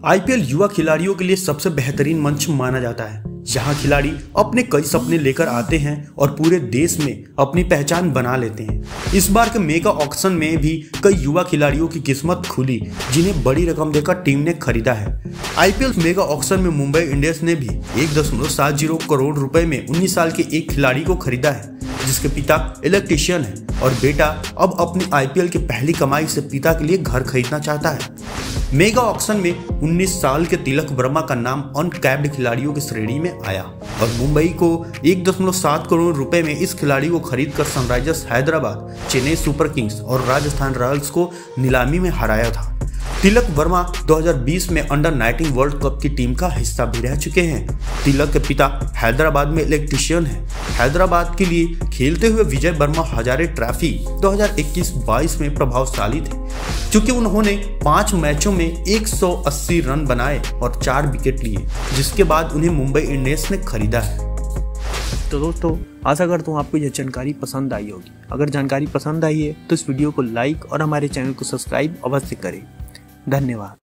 IPL युवा खिलाड़ियों के लिए सबसे बेहतरीन मंच माना जाता है, जहां खिलाड़ी अपने कई सपने लेकर आते हैं और पूरे देश में अपनी पहचान बना लेते हैं। इस बार के मेगा ऑक्शन में भी कई युवा खिलाड़ियों की किस्मत खुली, जिन्हें बड़ी रकम देकर टीम ने खरीदा है। आईपीएल मेगा ऑक्शन में मुंबई इंडियंस ने भी 1.70 करोड़ रुपए में 19 साल के एक खिलाड़ी को खरीदा है, जिसके पिता इलेक्ट्रीशियन है और बेटा अब अपनी आईपीएल की पहली कमाई से पिता के लिए घर खरीदना चाहता है। मेगा ऑक्शन में 19 साल के तिलक वर्मा का नाम अनकैप्ड खिलाड़ियों की श्रेणी में आया और मुंबई को 1.7 करोड़ रुपए में इस खिलाड़ी को खरीदकर Sunrisers Hyderabad, Chennai Super Kings और राजस्थान रॉयल्स को नीलामी में हराया था। तिलक वर्मा 2020 में अंडर-19 वर्ल्ड कप की टीम का हिस्सा भी रह चुके हैं। तिलक के पिता हैदराबाद में इलेक्ट्रीशियन हैं। हैदराबाद के लिए खेलते हुए विजय वर्मा हजारे ट्रॉफी 2021-22 में प्रभावशाली थे, क्योंकि उन्होंने 5 मैचों में 180 रन बनाए और 4 विकेट लिए, जिसके बाद उन्हें मुंबई इंडियंस ने खरीदा है। तो दोस्तों, आशा करता हूँ आपको यह जानकारी पसंद आई होगी। अगर जानकारी पसंद आई है तो इस वीडियो को लाइक और हमारे चैनल को सब्सक्राइब अवश्य करें। धन्यवाद।